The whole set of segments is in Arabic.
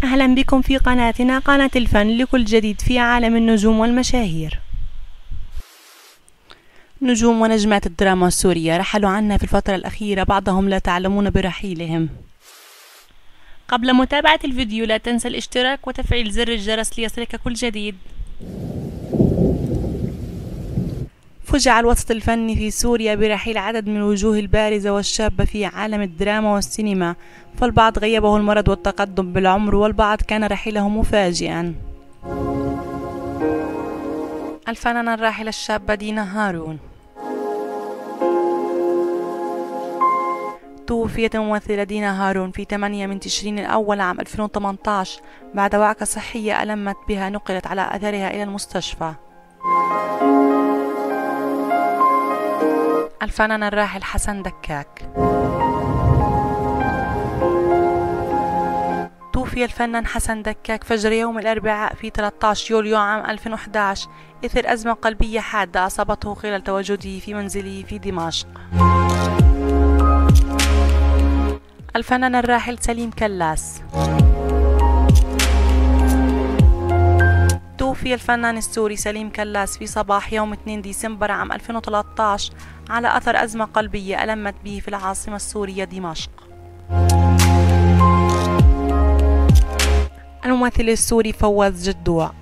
أهلا بكم في قناتنا قناة الفن لكل جديد في عالم النجوم والمشاهير. نجوم ونجمات الدراما السورية رحلوا عنا في الفترة الأخيرة، بعضهم لا تعلمون برحيلهم. قبل متابعة الفيديو لا تنسى الاشتراك وتفعيل زر الجرس ليصلك كل جديد. فجع الوسط الفني في سوريا برحيل عدد من الوجوه البارزة والشابة في عالم الدراما والسينما، فالبعض غيبه المرض والتقدم بالعمر، والبعض كان رحيله مفاجئا. الفنانة الراحلة الشابة دينا هارون. توفيت الممثلة دينا هارون في 8 من تشرين الأول عام 2018 بعد وعكة صحية ألمت بها، نقلت على أثرها إلى المستشفى. الفنان الراحل حسن دكاك. توفي الفنان حسن دكاك فجر يوم الأربعاء في 13 يوليو عام 2011 إثر أزمة قلبية حادة أصابته خلال تواجده في منزله في دمشق. الفنان الراحل سليم كلاس. توفي الفنان السوري سليم كلاس في صباح يوم 2 ديسمبر عام 2013 على أثر أزمة قلبية ألمت به في العاصمة السورية دمشق. الممثل السوري فواز جدوع.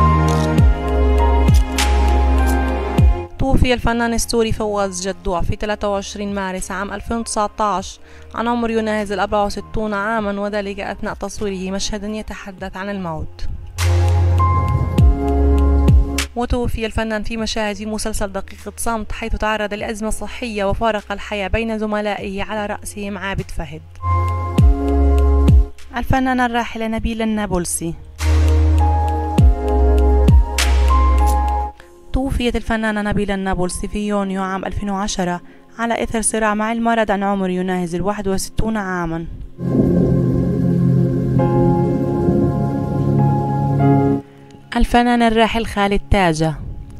توفي الفنان السوري فواز جدوع في 23 مارس عام 2019 عن عمر يناهز 64 عاما، وذلك أثناء تصويره مشهد يتحدث عن الموت. وتوفي الفنان في مشاهد مسلسل دقيقة صمت، حيث تعرض لأزمة صحية وفارق الحياة بين زملائه على رأسهم عابد فهد. الفنانة الراحلة نبيلة النابلسي. توفيت الفنانة نبيلة النابلسي في يونيو عام 2010 على إثر صراع مع المرض عن عمر يناهز 61 عاما. الفنان الراحل خالد تاجة.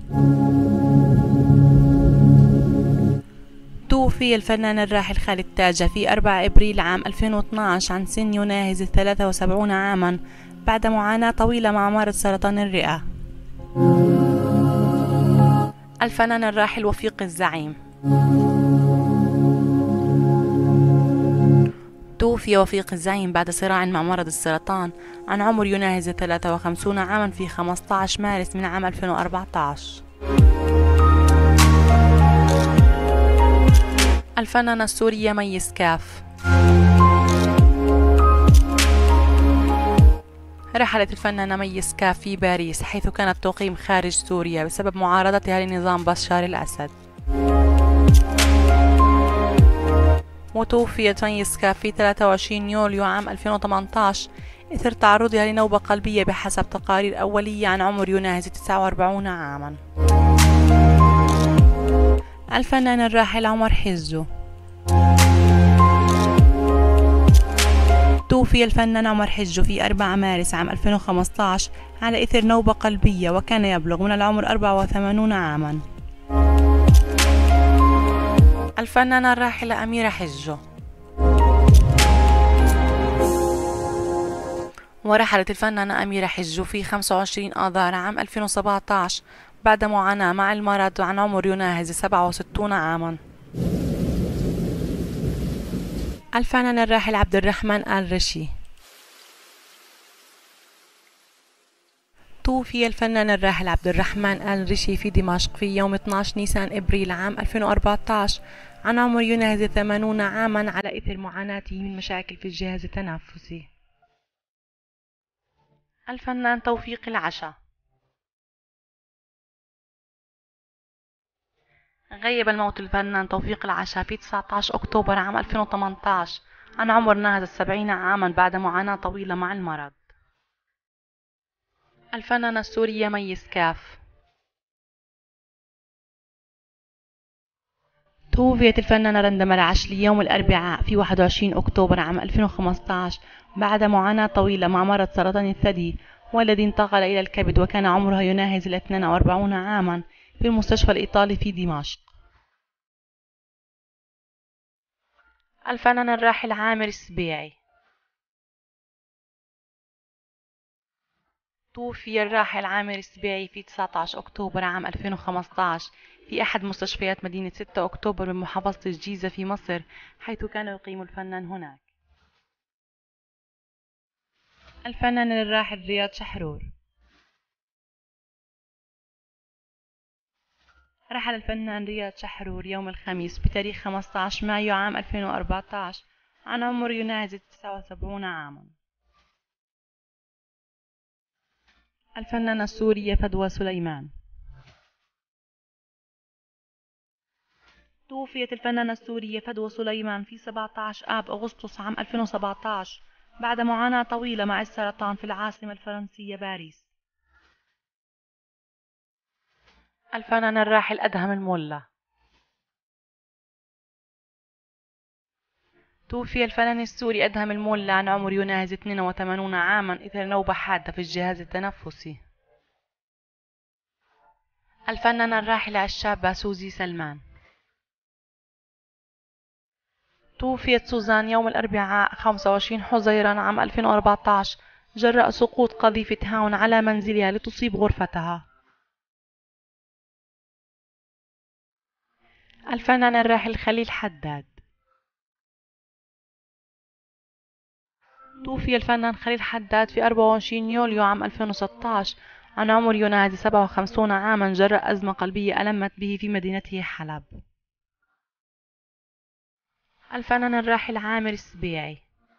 توفي الفنان الراحل خالد تاجة في 4 إبريل عام 2012 عن سن يناهز 73 عاما بعد معاناة طويلة مع مرض سرطان الرئة. الفنان الراحل وفيق الزعيم. توفي وفيق الزعيم بعد صراع مع مرض السرطان عن عمر يناهز 53 عاما في 15 مارس من عام 2014. الفنانة السورية مي سكاف. رحلت الفنانة مي سكاف في باريس، حيث كانت تقيم خارج سوريا بسبب معارضتها لنظام بشار الأسد. وتوفيت مي سكاف في 23 يوليو عام 2018 إثر تعرضها لنوبة قلبية بحسب تقارير أولية عن عمر يناهز 49 عاما. الفنان الراحل عمر حجو. توفي الفنان عمر حجو في 4 مارس عام 2015 على إثر نوبة قلبية، وكان يبلغ من العمر 84 عاما. الفنانة الراحلة أميرة حجو. ورحلت الفنانة أميرة حجو في 25 آذار عام 2017 بعد معاناة مع المرض عن عمر يناهز 67 عاما. الفنان الراحل عبد الرحمن آل رشي. توفي الفنان الراحل عبد الرحمن آل رشي في دمشق في يوم 12 نيسان إبريل عام 2014 عن عمر يناهز 80 عاما على إثر معاناته من مشاكل في الجهاز التنفسي. الفنان توفيق العشا. غيب الموت الفنان توفيق العشا في 19 أكتوبر عام 2018 عن عمر ناهز 70 عاما بعد معاناة طويلة مع المرض. الفنانة السورية مي سكاف. توفيت الفنانة رندة العشلي يوم الأربعاء في 21 أكتوبر عام 2015 بعد معاناة طويلة مع مرض سرطان الثدي، والذي انتقل إلى الكبد، وكان عمرها يناهز 42 عاما في المستشفى الإيطالي في دمشق. الفنان الراحل عامر السبيعي. توفي الراحل عامر السباعي في 19 أكتوبر عام 2015 في أحد مستشفيات مدينة 6 أكتوبر بمحافظة الجيزة في مصر، حيث كان يقيم الفنان هناك. الفنان الراحل رياض شحرور. رحل الفنان رياض شحرور يوم الخميس بتاريخ 15 مايو عام 2014 عن عمر يناهز 79 عاما. الفنانة السورية فدوى سليمان. توفيت الفنانة السورية فدوى سليمان في 17 آب أغسطس عام 2017 بعد معاناة طويلة مع السرطان في العاصمة الفرنسية باريس. الفنان الراحل أدهم الملا. توفي الفنان السوري أدهم الملا عن عمر يناهز 82 عاما إثر نوبة حادة في الجهاز التنفسي. الفنانة الراحلة الشابة سوزي سلمان. توفيت سوزان يوم الأربعاء 25 حزيران عام 2014 جراء سقوط قذيفة هاون على منزلها لتصيب غرفتها. الفنان الراحل خليل حداد. توفي الفنان خليل حداد في 24 يوليو عام 2016 عن عمر يناهز 57 عاما جراء أزمة قلبية ألمت به في مدينته حلب. الفنان الراحل عامر السباعي.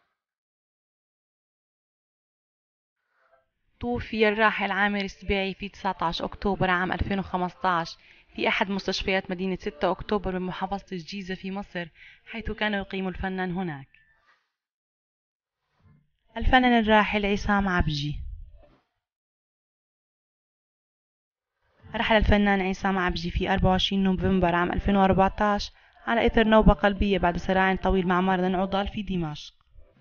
توفي الراحل عامر السباعي في 19 أكتوبر عام 2015 في أحد مستشفيات مدينة 6 أكتوبر بمحافظة الجيزة في مصر، حيث كان يقيم الفنان هناك. الفنان الراحل عصام عبجي. رحل الفنان عصام عبجي في 24 نوفمبر عام 2014 على إثر نوبة قلبية بعد صراع طويل مع مرض عضال في دمشق.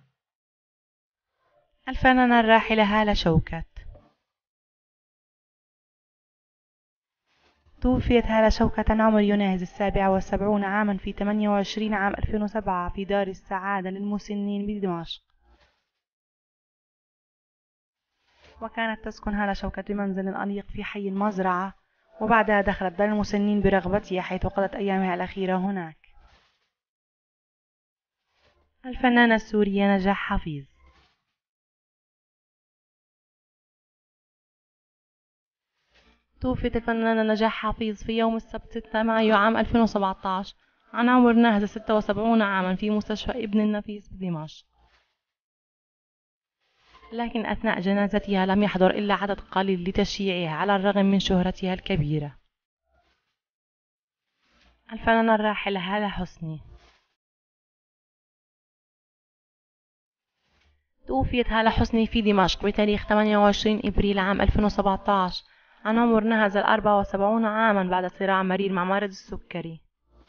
الفنانة الراحلة هالة شوكت. توفيت هالة شوكت عن عمر يناهز 77 عاما في 28 عام 2007 في دار السعادة للمسنين بدمشق. وكانت تسكن هالة شوكت بمنزل أنيق في حي المزرعة، وبعدها دخلت دار المسنين برغبتها حيث قضت أيامها الأخيرة هناك. الفنانة السورية نجاح حفيظ. توفيت الفنانة نجاح حفيظ في يوم السبت 6 مايو عام 2017 عن عمر ناهز 76 عاما في مستشفى ابن النفيس بدمشق، لكن أثناء جنازتها لم يحضر إلا عدد قليل لتشييعها على الرغم من شهرتها الكبيرة. الفنانة الراحلة هالة حسني. توفيت هالة حسني في دمشق بتاريخ 28 إبريل عام 2017 عن عمر ناهز 74 عاما بعد صراع مرير مع مرض السكري.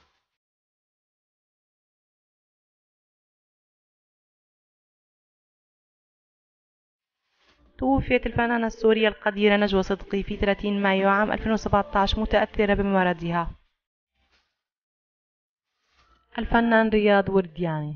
توفيت الفنانة السورية القديرة نجوى صدقي في 30 مايو عام 2017 متأثرة بمرضها. الفنان رياض وردياني.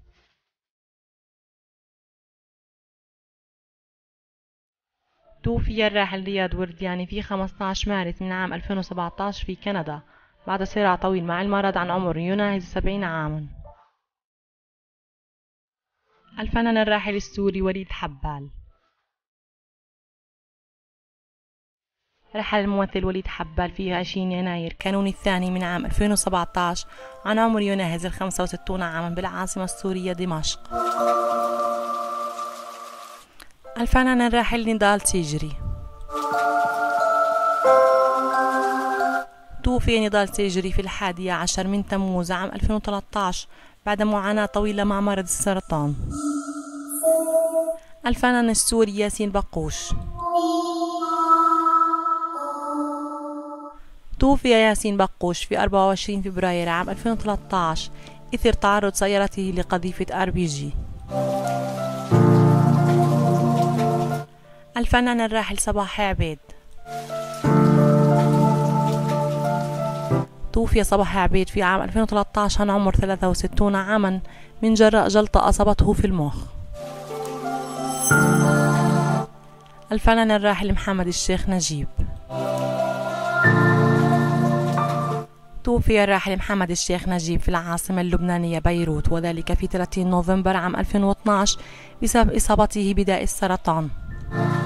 توفي الراحل رياض وردياني في 15 مارس من عام 2017 في كندا بعد صراع طويل مع المرض عن عمر يناهز 70 عاما. الفنان الراحل السوري وليد حبال. رحل الممثل وليد حبال في 20 يناير كانون الثاني من عام 2017 عن عمر يناهز 65 عاما بالعاصمة السورية دمشق. الفنان الراحل نضال سيجري. توفي نضال سيجري في 11 من تموز عام 2013 بعد معاناة طويلة مع مرض السرطان. الفنان السوري ياسين بقوش. توفي ياسين بقوش في 24 فبراير عام 2013 إثر تعرض سيارته لقذيفة RPG. الفنان الراحل صباح عبيد. توفي صباح عبيد في عام 2013 عن عمر 63 عاما من جراء جلطة أصابته في المخ. الفنان الراحل محمد الشيخ نجيب. توفي الراحل محمد الشيخ نجيب في العاصمة اللبنانية بيروت، وذلك في 30 نوفمبر عام 2012 بسبب إصابته بداء السرطان.